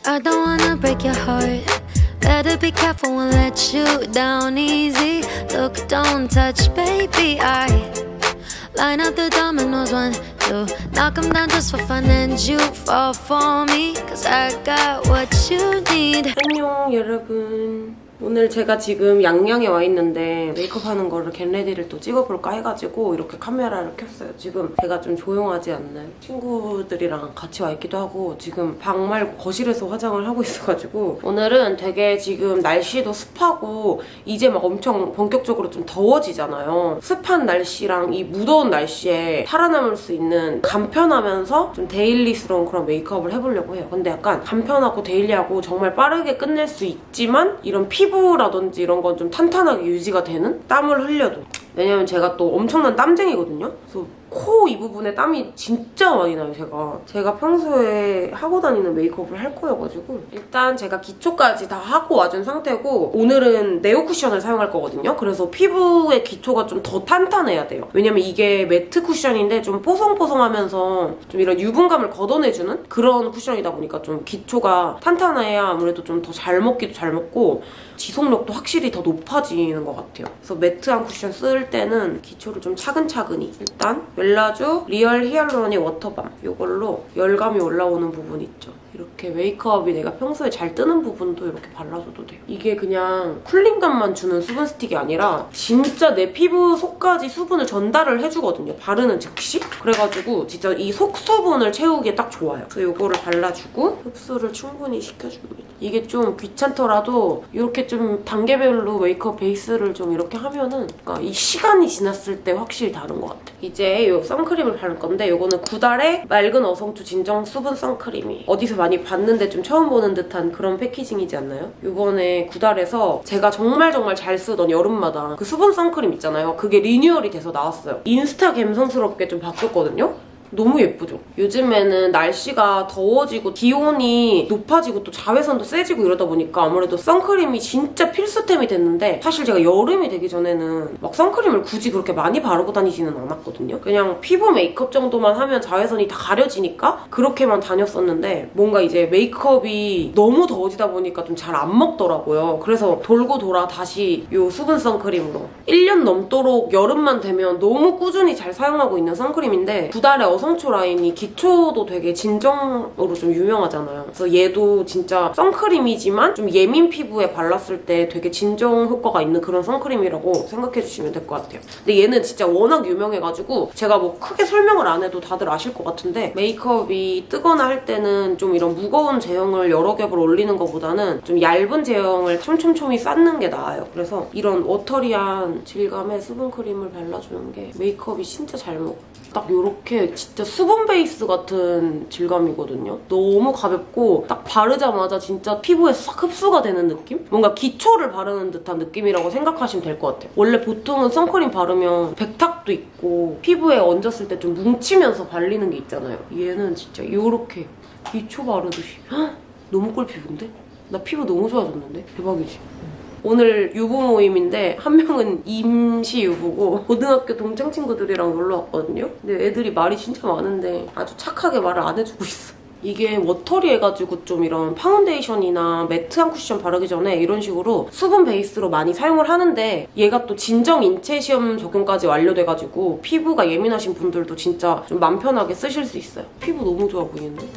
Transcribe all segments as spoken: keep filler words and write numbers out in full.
I don't wanna break your heart. Better be careful and let you down easy. Look, don't touch, baby. I line up the dominoes, one, two. Knock them down just for fun and you fall for me. Cause I got what you need. 안녕 여러분. 오늘 제가 지금 양양에 와 있는데 메이크업 하는 거를 겟레디를 또 찍어볼까 해가지고 이렇게 카메라를 켰어요. 지금 제가 좀 조용하지 않나요? 친구들이랑 같이 와 있기도 하고 지금 방 말고 거실에서 화장을 하고 있어가지고 오늘은 되게 지금 날씨도 습하고 이제 막 엄청 본격적으로 좀 더워지잖아요. 습한 날씨랑 이 무더운 날씨에 살아남을 수 있는 간편하면서 좀 데일리스러운 그런 메이크업을 해보려고 해요. 근데 약간 간편하고 데일리하고 정말 빠르게 끝낼 수 있지만 이런 피 피부라든지 이런 건 좀 탄탄하게 유지가 되는? 땀을 흘려도. 왜냐면 제가 또 엄청난 땀쟁이거든요? 그래서 코 이 부분에 땀이 진짜 많이 나요, 제가. 제가 평소에 하고 다니는 메이크업을 할 거여가지고 일단 제가 기초까지 다 하고 와준 상태고 오늘은 네오 쿠션을 사용할 거거든요? 그래서 피부의 기초가 좀 더 탄탄해야 돼요. 왜냐면 이게 매트 쿠션인데 좀 뽀송뽀송하면서 좀 이런 유분감을 걷어내주는 그런 쿠션이다 보니까 좀 기초가 탄탄해야 아무래도 좀 더 잘 먹기도 잘 먹고 지속력도 확실히 더 높아지는 것 같아요. 그래서 매트한 쿠션 쓸 때는 기초를 좀 차근차근히 일단 멜라주 리얼 히알루로닉 워터밤 이걸로 열감이 올라오는 부분 있죠. 이렇게 메이크업이 내가 평소에 잘 뜨는 부분도 이렇게 발라줘도 돼요. 이게 그냥 쿨링감만 주는 수분 스틱이 아니라 진짜 내 피부 속까지 수분을 전달을 해주거든요. 바르는 즉시. 그래가지고 진짜 이 속수분을 채우기에 딱 좋아요. 그래서 이거를 발라주고 흡수를 충분히 시켜줍니다. 이게 좀 귀찮더라도 이렇게 좀 단계별로 메이크업 베이스를 좀 이렇게 하면은 그러니까 이 시간이 지났을 때 확실히 다른 것 같아요. 이제 이 선크림을 바를 건데 이거는 구달의 맑은 어성초 진정 수분 선크림이 어디서 많이 봤는데 좀 처음 보는 듯한 그런 패키징이지 않나요? 이번에 구달에서 제가 정말 정말 잘 쓰던 여름마다 그 수분 선크림 있잖아요. 그게 리뉴얼이 돼서 나왔어요. 인스타 감성스럽게 좀 바뀌었거든요? 너무 예쁘죠? 요즘에는 날씨가 더워지고 기온이 높아지고 또 자외선도 세지고 이러다 보니까 아무래도 선크림이 진짜 필수템이 됐는데 사실 제가 여름이 되기 전에는 막 선크림을 굳이 그렇게 많이 바르고 다니지는 않았거든요. 그냥 피부 메이크업 정도만 하면 자외선이 다 가려지니까 그렇게만 다녔었는데 뭔가 이제 메이크업이 너무 더워지다 보니까 좀 잘 안 먹더라고요. 그래서 돌고 돌아 다시 이 수분 선크림으로 일 년 넘도록 여름만 되면 너무 꾸준히 잘 사용하고 있는 선크림인데 구달의 어성초 라인이 기초도 되게 진정으로 좀 유명하잖아요. 그래서 얘도 진짜 선크림이지만 좀 예민 피부에 발랐을 때 되게 진정 효과가 있는 그런 선크림이라고 생각해주시면 될 것 같아요. 근데 얘는 진짜 워낙 유명해가지고 제가 뭐 크게 설명을 안 해도 다들 아실 것 같은데 메이크업이 뜨거나 할 때는 좀 이런 무거운 제형을 여러 겹을 올리는 것보다는 좀 얇은 제형을 촘촘촘히 쌓는 게 나아요. 그래서 이런 워터리한 질감의 수분크림을 발라주는 게 메이크업이 진짜 잘 먹어요. 딱 이렇게 진짜 수분 베이스 같은 질감이거든요. 너무 가볍고 딱 바르자마자 진짜 피부에 싹 흡수가 되는 느낌? 뭔가 기초를 바르는 듯한 느낌이라고 생각하시면 될 것 같아요. 원래 보통은 선크림 바르면 백탁도 있고 피부에 얹었을 때 좀 뭉치면서 발리는 게 있잖아요. 얘는 진짜 이렇게 기초 바르듯이 헉, 너무 꿀 피부인데? 나 피부 너무 좋아졌는데? 대박이지? 오늘 유부 모임인데 한 명은 임시 유부고 고등학교 동창 친구들이랑 놀러 왔거든요. 근데 애들이 말이 진짜 많은데 아주 착하게 말을 안 해주고 있어. 이게 워터리 해가지고 좀 이런 파운데이션이나 매트한 쿠션 바르기 전에 이런 식으로 수분 베이스로 많이 사용을 하는데 얘가 또 진정 인체 시험 적용까지 완료돼가지고 피부가 예민하신 분들도 진짜 좀 맘 편하게 쓰실 수 있어요. 피부 너무 좋아 보이는데?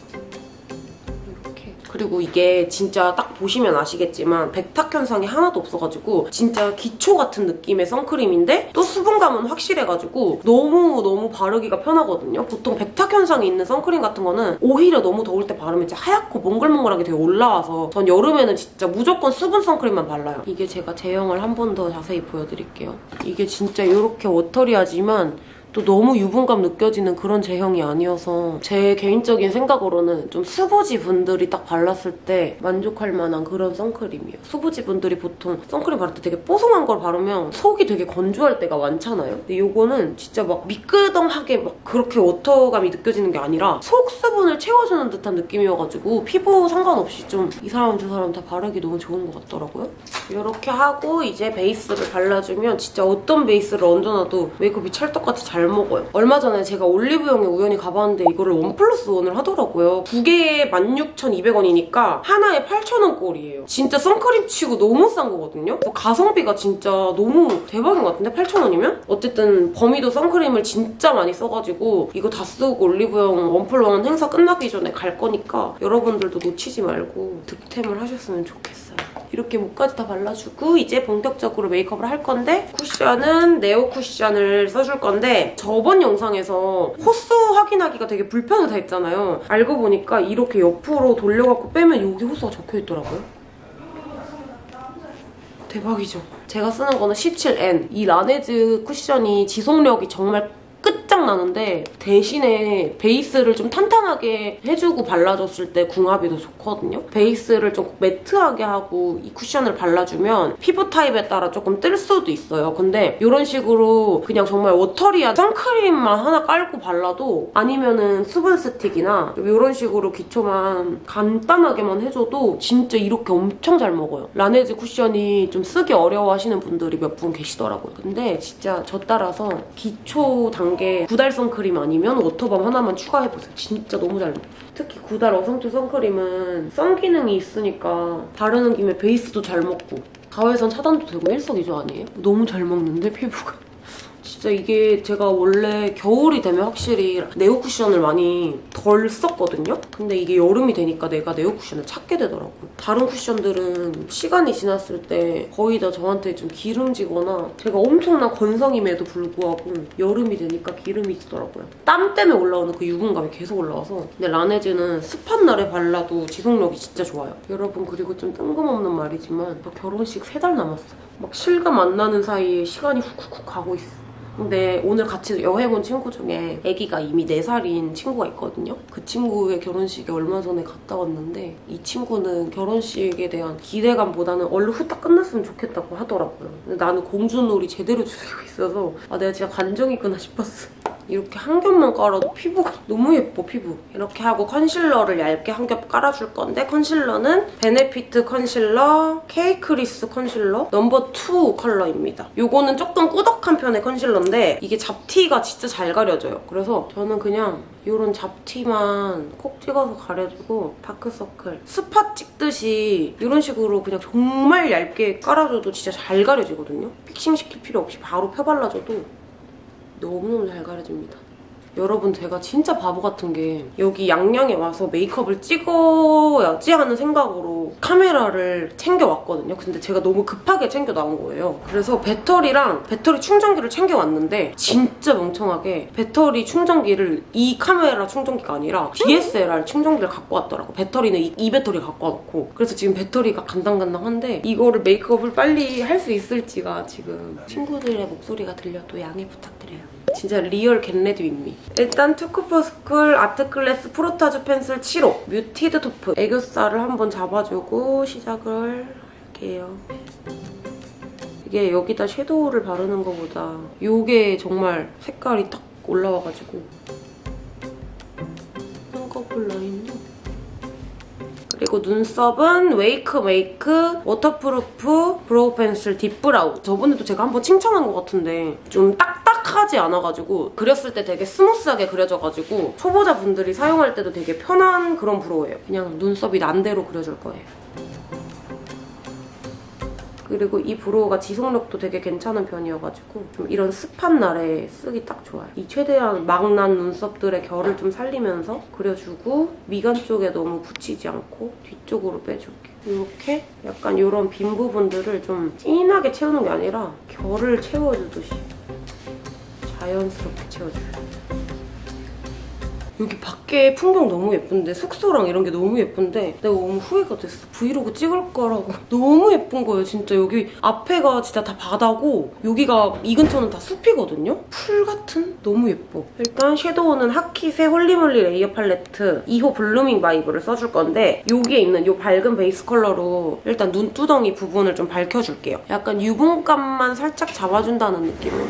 그리고 이게 진짜 딱 보시면 아시겠지만 백탁 현상이 하나도 없어가지고 진짜 기초 같은 느낌의 선크림인데 또 수분감은 확실해가지고 너무너무 바르기가 편하거든요. 보통 백탁 현상이 있는 선크림 같은 거는 오히려 너무 더울 때 바르면 진짜 하얗고 몽글몽글하게 되게 올라와서 전 여름에는 진짜 무조건 수분 선크림만 발라요. 이게 제가 제형을 한 번 더 자세히 보여드릴게요. 이게 진짜 이렇게 워터리하지만 또 너무 유분감 느껴지는 그런 제형이 아니어서 제 개인적인 생각으로는 좀 수부지 분들이 딱 발랐을 때 만족할 만한 그런 선크림이에요. 수부지 분들이 보통 선크림 바를 때 되게 뽀송한 걸 바르면 속이 되게 건조할 때가 많잖아요. 근데 이거는 진짜 막 미끄덩하게 막 그렇게 워터감이 느껴지는 게 아니라 속 수분을 채워주는 듯한 느낌이어가지고 피부 상관없이 좀 이 사람 저 사람 다 바르기 너무 좋은 것 같더라고요. 이렇게 하고 이제 베이스를 발라주면 진짜 어떤 베이스를 얹어놔도 메이크업이 찰떡같이 잘 잘 먹어요. 얼마 전에 제가 올리브영에 우연히 가봤는데 이거를 원 플러스 원을 하더라고요. 두 개에 만 육천이백 원이니까 하나에 팔천 원 꼴이에요. 진짜 선크림 치고 너무 싼 거거든요. 가성비가 진짜 너무 대박인 것 같은데? 팔천 원이면? 어쨌든 범이도 선크림을 진짜 많이 써가지고 이거 다 쓰고 올리브영 원 플러스 원 행사 끝나기 전에 갈 거니까 여러분들도 놓치지 말고 득템을 하셨으면 좋겠어요. 이렇게 목까지 다 발라주고 이제 본격적으로 메이크업을 할 건데 쿠션은 네오 쿠션을 써줄 건데 저번 영상에서 호수 확인하기가 되게 불편하다 했잖아요. 알고 보니까 이렇게 옆으로 돌려갖고 빼면 여기 호수가 적혀있더라고요. 대박이죠? 제가 쓰는 거는 십칠 엔. 이 라네즈 쿠션이 지속력이 정말 끝장나는데 대신에 베이스를 좀 탄탄하게 해주고 발라줬을 때 궁합이 더 좋거든요. 베이스를 좀 매트하게 하고 이 쿠션을 발라주면 피부 타입에 따라 조금 뜰 수도 있어요. 근데 이런 식으로 그냥 정말 워터리한 선크림만 하나 깔고 발라도 아니면은 수분 스틱이나 이런 식으로 기초만 간단하게만 해줘도 진짜 이렇게 엄청 잘 먹어요. 라네즈 쿠션이 좀 쓰기 어려워하시는 분들이 몇 분 계시더라고요. 근데 진짜 저 따라서 기초 단계 구달 선크림 아니면 워터밤 하나만 추가해보세요. 진짜 너무 잘 먹어요. 특히 구달 어성초 선크림은 선 기능이 있으니까 바르는 김에 베이스도 잘 먹고 자외선 차단도 되고 일석이조 아니에요? 너무 잘 먹는데 피부가. 진짜 이게 제가 원래 겨울이 되면 확실히 네오 쿠션을 많이 덜 썼거든요? 근데 이게 여름이 되니까 내가 네오 쿠션을 찾게 되더라고요. 다른 쿠션들은 시간이 지났을 때 거의 다 저한테 좀 기름지거나 제가 엄청난 건성임에도 불구하고 여름이 되니까 기름이 있더라고요. 땀 때문에 올라오는 그 유분감이 계속 올라와서. 근데 라네즈는 습한 날에 발라도 지속력이 진짜 좋아요. 여러분 그리고 좀 뜬금없는 말이지만 결혼식 세 달 남았어요. 막 실감 안 나는 사이에 시간이 훅훅훅 가고 있어. 근데 오늘 같이 여행 온 친구 중에 아기가 이미 네 살인 친구가 있거든요. 그 친구의 결혼식에 얼마 전에 갔다 왔는데 이 친구는 결혼식에 대한 기대감보다는 얼른 후딱 끝났으면 좋겠다고 하더라고요. 근데 나는 공주놀이 제대로 즐기고 있어서 아 내가 진짜 관정이구나 싶었어. 이렇게 한 겹만 깔아도 피부가 너무 예뻐, 피부. 이렇게 하고 컨실러를 얇게 한 겹 깔아줄 건데 컨실러는 베네피트 컨실러 케이크리스 컨실러 넘버 투 컬러입니다. 이거는 조금 꾸덕한 편의 컨실러인데 이게 잡티가 진짜 잘 가려져요. 그래서 저는 그냥 이런 잡티만 콕 찍어서 가려주고 다크서클, 스팟 찍듯이 이런 식으로 그냥 정말 얇게 깔아줘도 진짜 잘 가려지거든요. 픽싱시킬 필요 없이 바로 펴발라줘도 너무너무 잘 가려집니다. 여러분 제가 진짜 바보 같은 게 여기 양양에 와서 메이크업을 찍어야지 하는 생각으로 카메라를 챙겨왔거든요. 근데 제가 너무 급하게 챙겨 나온 거예요. 그래서 배터리랑 배터리 충전기를 챙겨왔는데 진짜 멍청하게 배터리 충전기를 이 카메라 충전기가 아니라 디에스엘알 충전기를 갖고 왔더라고. 배터리는 이, 이 배터리 갖고 와놓고. 그래서 지금 배터리가 간당간당한데 이거를 메이크업을 빨리 할 수 있을지가 지금 친구들의 목소리가 들려도 양해 부탁드려요. 진짜 리얼 겟레디 윗미. 일단 투쿠포스쿨 아트클래스 프로타주 펜슬 칠 호 뮤티드 토프 애교살을 한번 잡아주고 시작을 할게요. 이게 여기다 섀도우를 바르는 것보다 이게 정말 색깔이 딱 올라와가지고 쌍꺼풀 라인도. 그리고 눈썹은 웨이크 메이크 워터프루프 브로우 펜슬 딥브라우. 저번에도 제가 한번 칭찬한 것 같은데 좀 딱딱하지 않아가지고 그렸을 때 되게 스무스하게 그려져가지고 초보자분들이 사용할 때도 되게 편한 그런 브로우예요. 그냥 눈썹이 난 대로 그려줄 거예요. 그리고 이 브로우가 지속력도 되게 괜찮은 편이어가지고 좀 이런 습한 날에 쓰기 딱 좋아요. 이 최대한 막 난 눈썹들의 결을 좀 살리면서 그려주고 미간 쪽에 너무 붙이지 않고 뒤쪽으로 빼줄게요. 이렇게 약간 이런 빈 부분들을 좀 진하게 채우는 게 아니라 결을 채워주듯이 자연스럽게 채워줘요. 여기 밖에 풍경 너무 예쁜데 숙소랑 이런 게 너무 예쁜데 내가 너무 후회가 됐어. 브이로그 찍을 거라고. 너무 예쁜 거예요. 진짜 여기 앞에가 진짜 다 바다고 여기가 이 근처는 다 숲이거든요? 풀 같은? 너무 예뻐. 일단 섀도우는 하키세 홀리몰리 레이어 팔레트 이 호 블루밍 바이브를 써줄 건데 여기에 있는 이 밝은 베이스 컬러로 일단 눈두덩이 부분을 좀 밝혀줄게요. 약간 유분감만 살짝 잡아준다는 느낌으로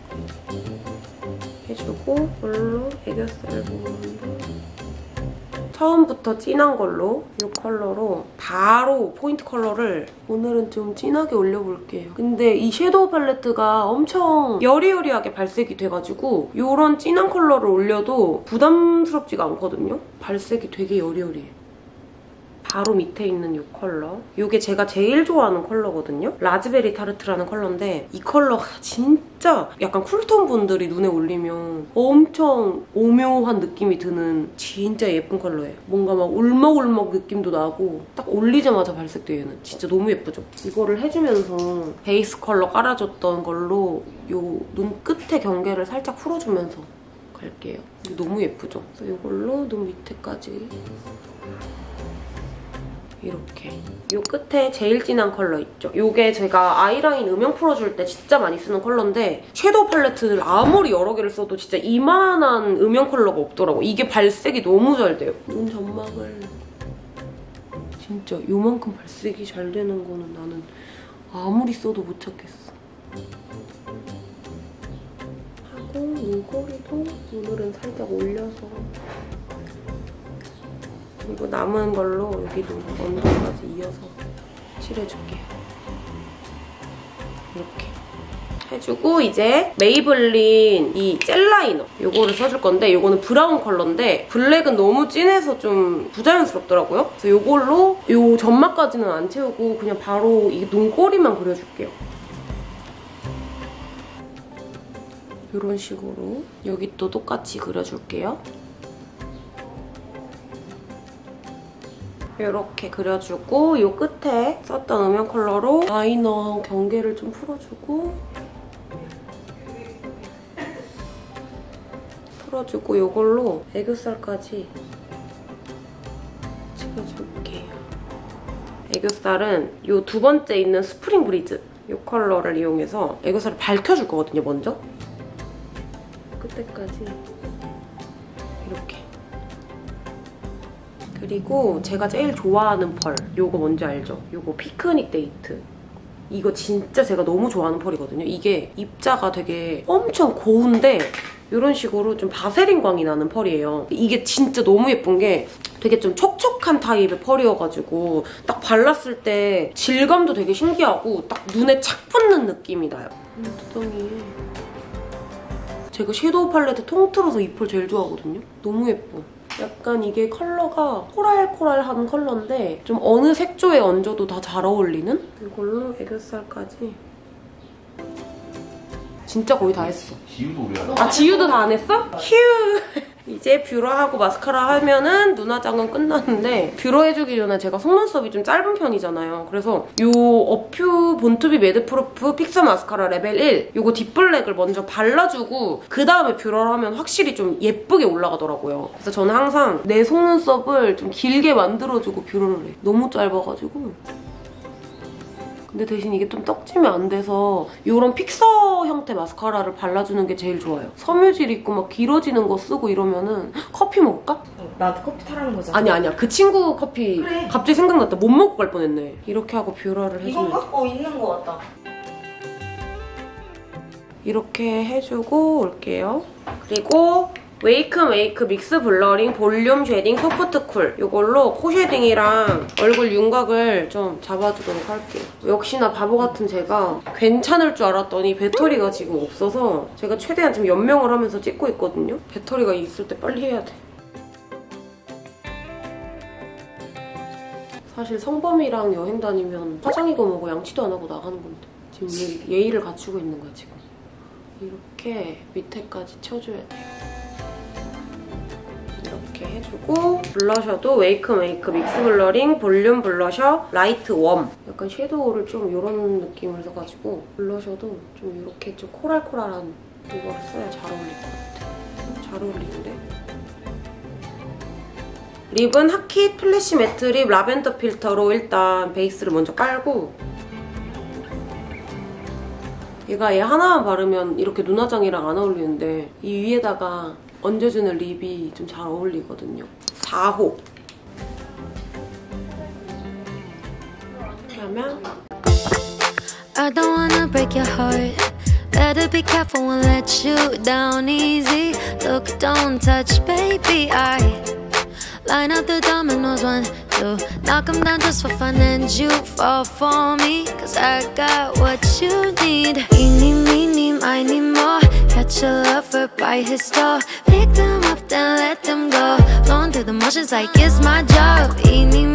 해주고 이걸로 애교살 부분도 처음부터 진한 걸로 이 컬러로 바로 포인트 컬러를 오늘은 좀 진하게 올려볼게요. 근데 이 섀도우 팔레트가 엄청 여리여리하게 발색이 돼가지고 이런 진한 컬러를 올려도 부담스럽지가 않거든요. 발색이 되게 여리여리해요. 바로 밑에 있는 이 컬러. 이게 제가 제일 좋아하는 컬러거든요. 라즈베리 타르트라는 컬러인데 이 컬러가 진짜 약간 쿨톤 분들이 눈에 올리면 엄청 오묘한 느낌이 드는 진짜 예쁜 컬러예요. 뭔가 막 울먹울먹 느낌도 나고 딱 올리자마자 발색돼요, 얘는. 진짜 너무 예쁘죠? 이거를 해주면서 베이스 컬러 깔아줬던 걸로 이 눈 끝에 경계를 살짝 풀어주면서 갈게요. 너무 예쁘죠? 그래서 이걸로 눈 밑에까지 이렇게. 이 끝에 제일 진한 컬러 있죠? 이게 제가 아이라인 음영 풀어줄 때 진짜 많이 쓰는 컬러인데 섀도우 팔레트를 아무리 여러 개를 써도 진짜 이만한 음영 컬러가 없더라고. 이게 발색이 너무 잘 돼요. 눈 점막을 진짜 요만큼 발색이 잘 되는 거는 나는 아무리 써도 못 찾겠어. 하고 눈꼬리도 오늘은 살짝 올려서 그리고 남은 걸로 여기도 언더까지 이어서 칠해줄게요. 이렇게 해주고 이제 메이블린 이 젤 라이너 이거를 써줄 건데 이거는 브라운 컬러인데 블랙은 너무 진해서 좀 부자연스럽더라고요. 그래서 이걸로 이 점막까지는 안 채우고 그냥 바로 이 눈꼬리만 그려줄게요. 이런 식으로 여기 또 똑같이 그려줄게요. 이렇게 그려주고 이 끝에 썼던 음영 컬러로 라이너 경계를 좀 풀어주고 풀어주고 이걸로 애교살까지 찍어줄게요. 애교살은 이 두 번째 있는 스프링 브리즈 이 컬러를 이용해서 애교살을 밝혀줄 거거든요, 먼저. 끝에까지 이렇게. 그리고 제가 제일 좋아하는 펄, 요거 뭔지 알죠? 요거 피크닉 데이트. 이거 진짜 제가 너무 좋아하는 펄이거든요. 이게 입자가 되게 엄청 고운데 이런 식으로 좀 바세린 광이 나는 펄이에요. 이게 진짜 너무 예쁜 게 되게 좀 촉촉한 타입의 펄이어가지고 딱 발랐을 때 질감도 되게 신기하고 딱 눈에 착 붙는 느낌이 나요. 눈두덩이에 제가 섀도우 팔레트 통틀어서 이 펄 제일 좋아하거든요. 너무 예뻐. 약간 이게 컬러가 코랄코랄한 컬러인데 좀 어느 색조에 얹어도 다 잘 어울리는? 이걸로 애교살까지. 진짜 거의 다 했어. 지우도 우리 하나. 아, 지우도 다 안 했어? 휴! 이제 뷰러하고 마스카라 하면은 눈 화장은 끝났는데 뷰러 해주기 전에 제가 속눈썹이 좀 짧은 편이잖아요. 그래서 이 어퓨 본투비 매드프루프 픽서 마스카라 레벨 일 이거 딥블랙을 먼저 발라주고 그 다음에 뷰러를 하면 확실히 좀 예쁘게 올라가더라고요. 그래서 저는 항상 내 속눈썹을 좀 길게 만들어주고 뷰러를 해. 너무 짧아가지고. 근데 대신 이게 좀 떡지면 안 돼서 이런 픽서 형태 마스카라를 발라주는 게 제일 좋아요. 섬유질 있고 막 길어지는 거 쓰고 이러면은 커피 먹을까? 나한테 커피 타라는 거잖아. 아니 아니야. 그 친구 커피 그래. 갑자기 생각났다. 못 먹고 갈 뻔했네. 이렇게 하고 뷰러를 해주면 이건가? 어, 있는 거 같다. 이렇게 해주고 올게요. 그리고 웨이크 메이크 믹스 블러링 볼륨 쉐딩 소프트 쿨 이걸로 코 쉐딩이랑 얼굴 윤곽을 좀 잡아주도록 할게요. 역시나 바보 같은 제가 괜찮을 줄 알았더니 배터리가 지금 없어서 제가 최대한 지금 연명을 하면서 찍고 있거든요. 배터리가 있을 때 빨리 해야 돼. 사실 성범이랑 여행 다니면 화장이고 뭐고 양치도 안 하고 나가는 건데 지금 예, 예의를 갖추고 있는 거야 지금. 이렇게 밑에까지 쳐줘야 돼요. 이렇게 해주고 블러셔도 웨이크 메이크 믹스 블러링 볼륨 블러셔 라이트 웜. 약간 섀도우를 좀 이런 느낌을 써가지고 블러셔도 좀 이렇게 좀 코랄코랄한 이거를 써야 잘 어울릴 것 같아. 잘 어울리는데? 립은 하킷 플래시 매트 립 라벤더 필터로 일단 베이스를 먼저 깔고 얘가 얘 하나만 바르면 이렇게 눈화장이랑 안 어울리는데 이 위에다가 얹어주는 립이 좀 잘 어울리거든요. 사 호. 이렇게 하면 I don't wanna break your heart. Better be careful, won't let you down easy. Look, don't touch, baby. I Line up the dominoes, one, two. Knock them down just for fun and you fall for me. Cause I got what you need. Eeny, meeny, miny, more. Catch a lover by his door. Pick them up, then let them go. Going through the motions like it's my job. Eeny,